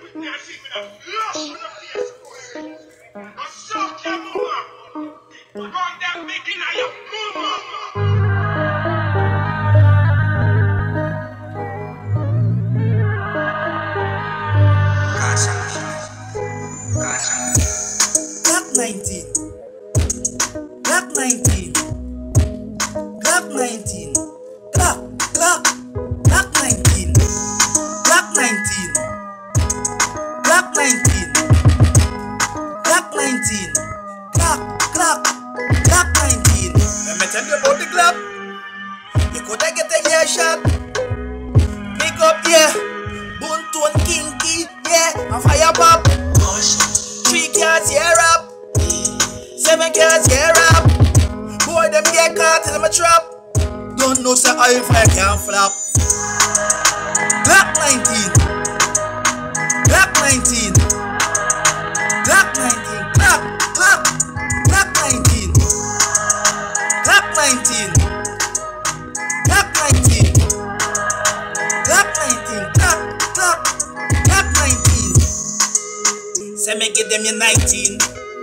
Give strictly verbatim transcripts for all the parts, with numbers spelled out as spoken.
nineteen, Glock nineteen, Glock nineteen, Glock, Glock, Glock nineteen, Glock nineteen, Glock nineteen, Glock nineteen, Glock, Glock, Glock nineteen. Let me tell you about the Glock. You coulda get a ear shot. Big up, yeah. Buntu and Kinky, yeah. And fire pop. Three cars, yeah, rap. Seven cars, yeah, rap. Boy, them get caught in my trap. Don't know, say, how if I can't flap. Glock nineteen. Glock nineteen. Glock nineteen. Glock, Glock. Glock nineteen. Glock nineteen. Glock nineteen. Glock nineteen. Glock, Glock. Glock nineteen. Say me give them your nineteen.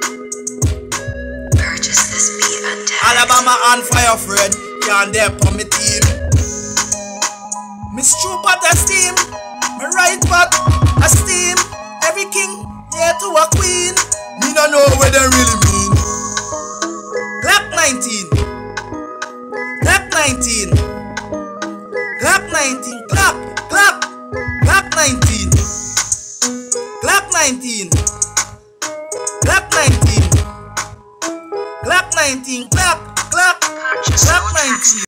Alabama on fire, friend. Can't there on me team. Miss True pot a steam. Me right pot a steam. Every king, yeah, to a queen. Me no know what they really mean. Glock nineteen. Glock nineteen. Glock nineteen. Glock, Glock. Glock nineteen. Glock nineteen. Glock nineteen. Glock nineteen. Glock, Glock. Glock nineteen.